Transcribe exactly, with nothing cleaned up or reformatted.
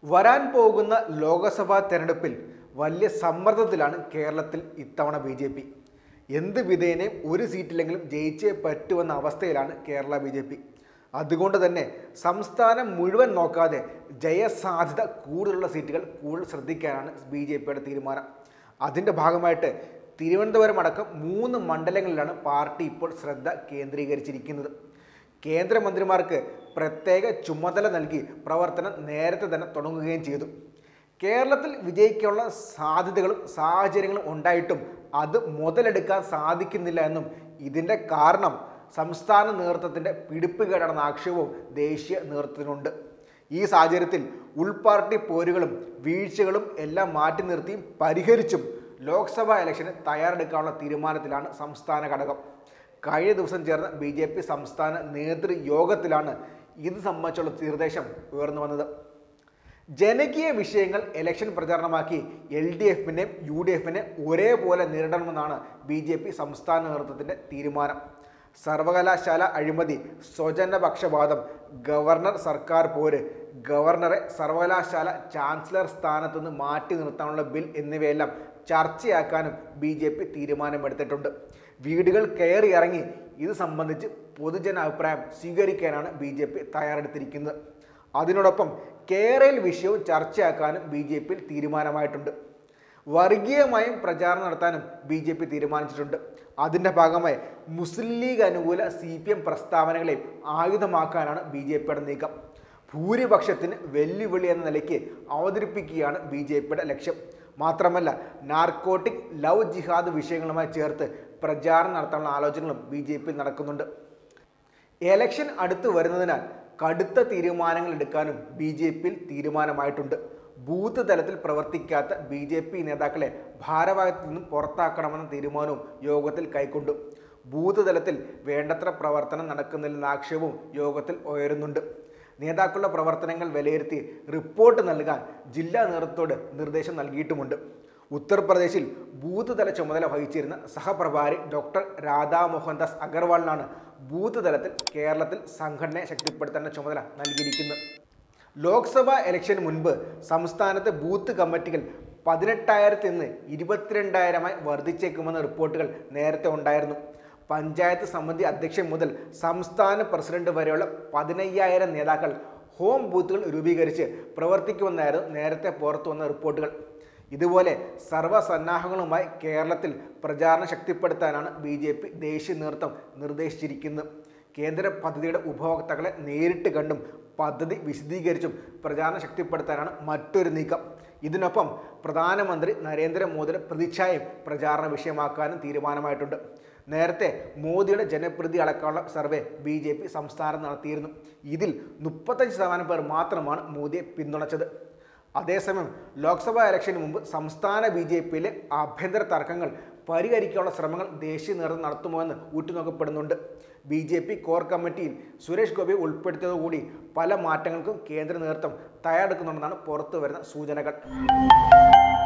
വരാൻ പോകുന്ന ലോക്സഭാ തെരഞ്ഞെടുപ്പിൽ വലിയ സമ്മർദ്ദത്തിലാണ് കേരളത്തിൽ ഇത്തവണ ബി ജെ പി. എന്ത് വിധേനയും ഒരു സീറ്റിലെങ്കിലും ജയിച്ചേ പറ്റുമെന്ന അവസ്ഥയിലാണ് കേരള ബി ജെ പി. അതുകൊണ്ട് തന്നെ സംസ്ഥാനം മുഴുവൻ നോക്കാതെ ജയസാധ്യത കൂടുതലുള്ള സീറ്റുകൾ കൂടുതൽ ശ്രദ്ധിക്കാനാണ് ബി ജെ പിയുടെ തീരുമാനം. അതിൻ്റെ ഭാഗമായിട്ട് തിരുവനന്തപുരം അടക്കം മൂന്ന് മണ്ഡലങ്ങളിലാണ് പാർട്ടി ഇപ്പോൾ ശ്രദ്ധ കേന്ദ്രീകരിച്ചിരിക്കുന്നത്. കേന്ദ്രമന്ത്രിമാർക്ക് പ്രത്യേക ചുമതല നൽകി പ്രവർത്തനം നേരത്തെ തന്നെ തുടങ്ങുകയും ചെയ്തു. കേരളത്തിൽ വിജയിക്കാനുള്ള സാധ്യതകളും സാഹചര്യങ്ങളും ഉണ്ടായിട്ടും അത് മുതലെടുക്കാൻ സാധിക്കുന്നില്ല എന്നും ഇതിൻ്റെ കാരണം സംസ്ഥാന നേതൃത്വത്തിൻ്റെ പിടിപ്പുകേടാണെന്ന ആക്ഷേപവും ദേശീയ നേതൃത്വത്തിനുണ്ട്. ഈ സാഹചര്യത്തിൽ ഉൾപാർട്ടി പോരുകളും വീഴ്ചകളും എല്ലാം മാറ്റി നിർത്തിയും പരിഹരിച്ചും ലോക്സഭാ ഇലക്ഷന് തയ്യാറെടുക്കാനുള്ള തീരുമാനത്തിലാണ് സംസ്ഥാന ഘടകം. കഴിഞ്ഞ ദിവസം ചേർന്ന ബി ജെ പി സംസ്ഥാന നേതൃയോഗത്തിലാണ് ഇത് സംബന്ധിച്ചുള്ള നിർദ്ദേശം ഉയർന്നു വന്നത്. ജനകീയ വിഷയങ്ങൾ ഇലക്ഷൻ പ്രചാരണമാക്കി എൽ ഡി എഫിനെയും യു ഡി എഫിനെ ഒരേപോലെ നേരിടണമെന്നാണ് ബി ജെ പി സംസ്ഥാന നേതൃത്വത്തിൻ്റെ തീരുമാനം. സർവകലാശാല അഴിമതി, സ്വജനപക്ഷപാതം, ഗവർണർ സർക്കാർ പോര്, ഗവർണറെ സർവകലാശാല ചാൻസലർ സ്ഥാനത്ത് നിന്ന് മാറ്റി നിർത്താനുള്ള ബിൽ എന്നിവയെല്ലാം ചർച്ചയാക്കാനും ബി ജെ പി തീരുമാനമെടുത്തിട്ടുണ്ട്. വീടുകൾ കയറി ഇറങ്ങി ഇത് സംബന്ധിച്ച് പൊതുജനാഭിപ്രായം സ്വീകരിക്കാനാണ് ബി ജെ പി തയ്യാറെടുത്തിരിക്കുന്നത്. അതിനോടൊപ്പം കേരള വിഷയവും ചർച്ചയാക്കാനും ബി ജെ പിയിൽ തീരുമാനമായിട്ടുണ്ട്. വർഗീയമായും പ്രചാരണം നടത്താനും ബി ജെ പി തീരുമാനിച്ചിട്ടുണ്ട്. അതിൻ്റെ ഭാഗമായി മുസ്ലിം ലീഗ് അനുകൂല സി പി എം പ്രസ്താവനകളെയും ആയുധമാക്കാനാണ് ബി ജെ പിയുടെ നീക്കം. ഭൂരിപക്ഷത്തിന് വെല്ലുവിളി എന്ന നിലയ്ക്ക് അവതരിപ്പിക്കുകയാണ് ബി ജെ പിയുടെ ലക്ഷ്യം. മാത്രമല്ല നാർക്കോട്ടിക്, ലവ് ജിഹാദ് വിഷയങ്ങളുമായി ചേർത്ത് പ്രചാരണം നടത്താനുള്ള ആലോചനകളും ബി ജെ പി നടക്കുന്നുണ്ട്. എലക്ഷൻ അടുത്ത് വരുന്നതിനാൽ കടുത്ത തീരുമാനങ്ങൾ എടുക്കാനും ബി ജെ പിയിൽ തീരുമാനമായിട്ടുണ്ട്. ബൂത്ത് തലത്തിൽ പ്രവർത്തിക്കാത്ത ബി ജെ പി നേതാക്കളെ ഭാരവാഹിത്വത്തിൽ നിന്നും പുറത്താക്കണമെന്ന തീരുമാനവും യോഗത്തിൽ കൈക്കൊണ്ടു. ബൂത്ത് തലത്തിൽ വേണ്ടത്ര പ്രവർത്തനം നടക്കുന്നില്ലെന്ന ആക്ഷേപവും യോഗത്തിൽ ഉയരുന്നുണ്ട്. നേതാക്കളുടെ പ്രവർത്തനങ്ങൾ വിലയിരുത്തി റിപ്പോർട്ട് നൽകാൻ ജില്ലാ നേതൃത്വത്തോട് നിർദ്ദേശം നൽകിയിട്ടുമുണ്ട്. ഉത്തർപ്രദേശിൽ ബൂത്ത് തല ചുമതല വഹിച്ചിരുന്ന സഹപ്രഭാരി ഡോക്ടർ രാധാ മോഹൻദാസ് അഗർവാളിനാണ് ബൂത്ത് തലത്തിൽ കേരളത്തിൽ സംഘടനയെ ശക്തിപ്പെടുത്തേണ്ട ചുമതല നൽകിയിരിക്കുന്നത്. ലോക്സഭാ ഇലക്ഷന് മുൻപ് സംസ്ഥാനത്തെ ബൂത്ത് കമ്മിറ്റികൾ പതിനെട്ടായിരത്തിൽ നിന്ന് ഇരുപത്തിരണ്ടായിരമായി വർദ്ധിച്ചേക്കുമെന്ന റിപ്പോർട്ടുകൾ നേരത്തെ ഉണ്ടായിരുന്നു. പഞ്ചായത്ത് സമിതി അധ്യക്ഷൻ മുതൽ സംസ്ഥാന പ്രസിഡന്റ് വരെയുള്ള പതിനയ്യായിരം നേതാക്കൾ ഹോം ബൂത്തുകൾ രൂപീകരിച്ച് പ്രവർത്തിക്കുമെന്നായിരുന്നു നേരത്തെ പുറത്തു വന്ന റിപ്പോർട്ടുകൾ. ഇതുപോലെ സർവ്വസന്നാഹങ്ങളുമായി കേരളത്തിൽ പ്രചാരണം ശക്തിപ്പെടുത്താനാണ് ബി ജെ പി ദേശീയ നേതൃത്വം നിർദ്ദേശിച്ചിരിക്കുന്നത്. കേന്ദ്ര പദ്ധതിയുടെ ഉപഭോക്താക്കളെ നേരിട്ട് കണ്ടും പദ്ധതി വിശദീകരിച്ചും പ്രചാരണം ശക്തിപ്പെടുത്താനാണ് മറ്റൊരു നീക്കം. ഇതിനൊപ്പം പ്രധാനമന്ത്രി നരേന്ദ്രമോദിയുടെ പ്രതിച്ഛായയും പ്രചാരണ വിഷയമാക്കാനും തീരുമാനമായിട്ടുണ്ട്. നേരത്തെ മോദിയുടെ ജനപ്രീതി അളക്കാനുള്ള സർവേ ബി ജെ പി സംസ്ഥാനം നടത്തിയിരുന്നു. ഇതിൽ മുപ്പത്തഞ്ച് ശതമാനം പേർ മാത്രമാണ് മോദിയെ പിന്തുണച്ചത്. അതേസമയം ലോക്സഭാ ഇലക്ഷന് മുമ്പ് സംസ്ഥാന ബി ജെ പിയിലെ ആഭ്യന്തര തർക്കങ്ങൾ പരിഹരിക്കാനുള്ള ശ്രമങ്ങൾ ദേശീയ നേതൃത്വം നടത്തുമോ എന്ന് ഉറ്റുനോക്കപ്പെടുന്നുണ്ട്. ബി ജെ പി കോർ കമ്മിറ്റിയിൽ സുരേഷ് ഗോപി ഉൾപ്പെടുത്തിയതോടുകൂടി പല മാറ്റങ്ങൾക്കും കേന്ദ്ര നേതൃത്വം തയ്യാറെടുക്കുന്നുണ്ടെന്നാണ് പുറത്തു വരുന്ന സൂചനകൾ.